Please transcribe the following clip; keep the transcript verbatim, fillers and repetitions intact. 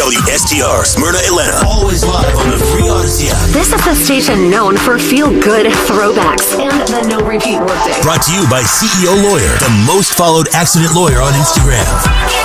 W S T R, Smyrna, Atlanta. Always live on the free Audacy app. This is the station known for feel-good throwbacks and the no-repeat workday. Brought to you by C E O Lawyer, the most followed accident lawyer on Instagram.